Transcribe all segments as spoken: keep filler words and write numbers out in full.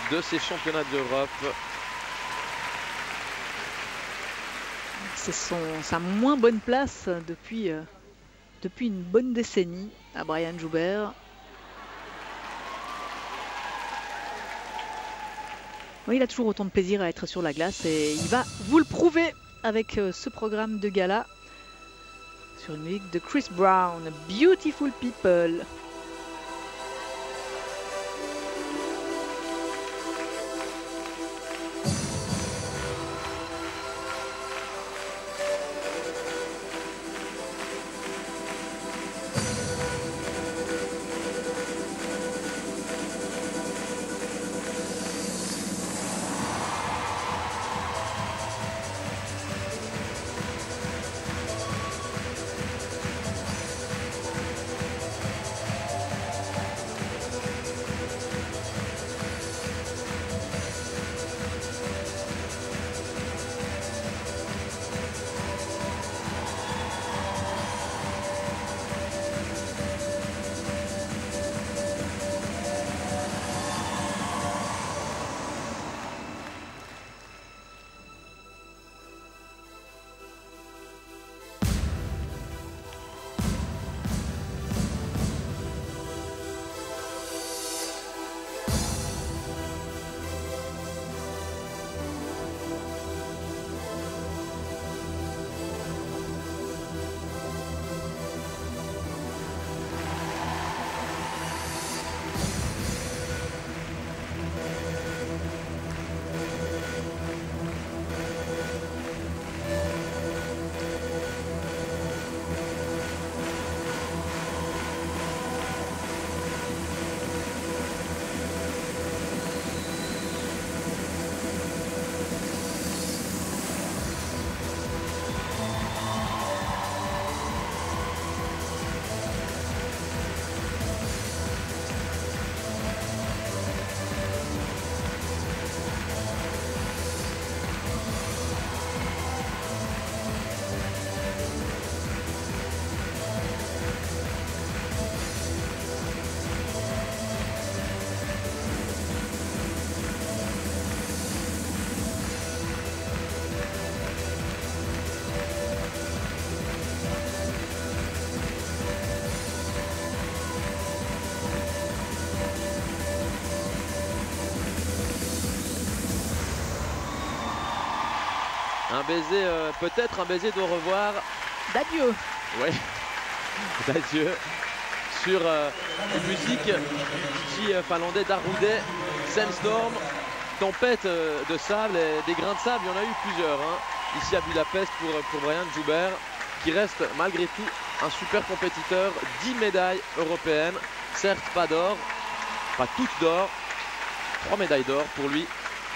de ces championnats d'Europe. C'est son, sa moins bonne place depuis, euh, depuis une bonne décennie à Brian Joubert. Oui, il a toujours autant de plaisir à être sur la glace et il va vous le prouver avec euh, ce programme de gala sur une musique de Chris Brown, Beautiful People. Un baiser, euh, peut-être un baiser d'au revoir. D'adieu. Ouais, d'adieu. Sur euh, une musique qui euh, finlandais d'Arrude, Sandstorm, tempête euh, de sable et des grains de sable, il y en a eu plusieurs hein, ici à Budapest pour, pour Brian Joubert, qui reste malgré tout un super compétiteur. dix médailles européennes, certes pas d'or, pas toutes d'or, trois médailles d'or pour lui.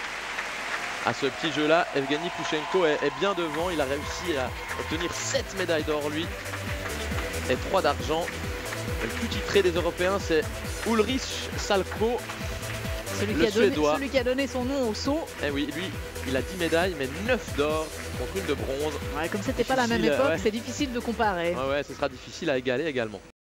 À ce petit jeu-là, Evgeny Pouchenko est, est bien devant. Il a réussi à obtenir sept médailles d'or, lui, et trois d'argent. Le plus titré des Européens, c'est Ulrich Salko, Celui, le qui a donné, Suédois. celui qui a donné son nom au saut. Eh oui, lui, il a dix médailles, mais neuf d'or contre une de bronze. Ouais, comme c'était pas la même Difficile, époque, ouais. c'est difficile de comparer. Ouais, ouais, ce sera difficile à égaler également.